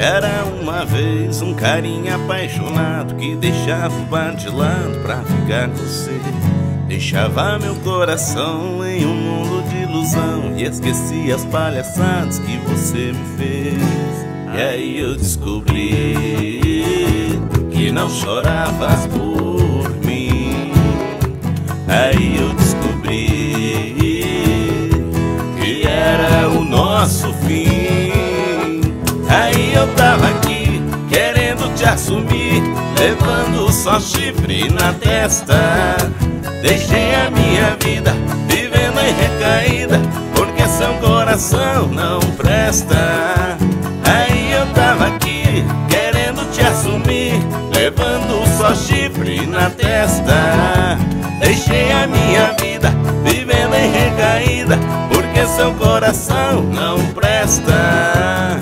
Era uma vez um carinha apaixonado que deixava o bar de lado pra ficar com você. Deixava meu coração em um mundo de ilusão e esquecia as palhaçadas que você me fez. E aí eu descobri que não choravas por mim. Aí eu descobri que era o nosso fim. Aí eu tava aqui querendo te assumir, levando só chifre na testa. Deixei a minha vida vivendo em recaída, porque seu coração não presta. Aí eu tava aqui querendo te assumir, levando só chifre na testa. Deixei a minha vida vivendo em recaída, porque seu coração não presta.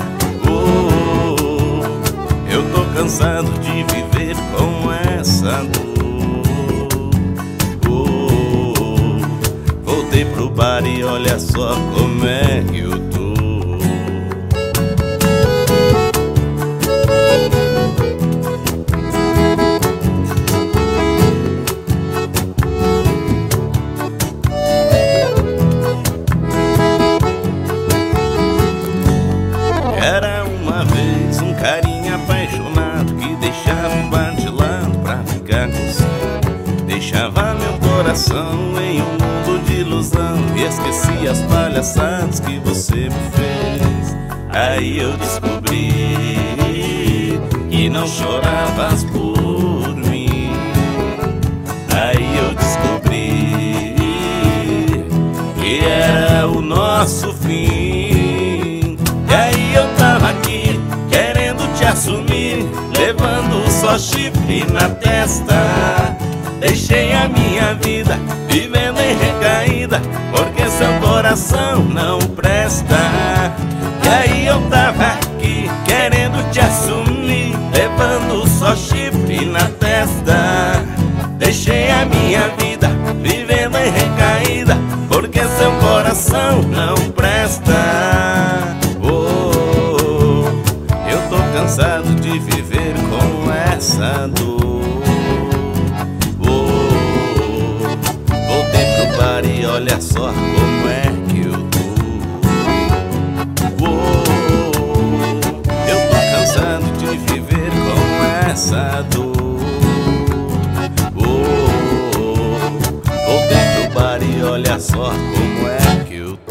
Eu tô cansado de viver com essa dor. Voltei pro bar e olha só como é que eu tô. Era uma vez um carinha apaixonado que deixava o bar de lado pra ficar com você. Deixava meu coração em um mundo de ilusão e esquecia as palhaçadas que você me fez. Aí eu descobri que não choravas por mim. Aí eu descobri que era o nosso fim. E aí eu tava aqui querendo te assumir, levando só chifre na testa. Deixei a minha vida vivendo em recaída, porque seu coração não presta. E aí eu tava aqui querendo te assumir, levando só chifre na testa. Deixei a minha vida vivendo em recaída, porque seu coração não presta. Eu tô cansado de viver com essa dor. Voltei pro bar e olha só como é que eu tô. Eu tô cansado de viver com essa dor. Voltei pro bar e olha só como é que eu tô.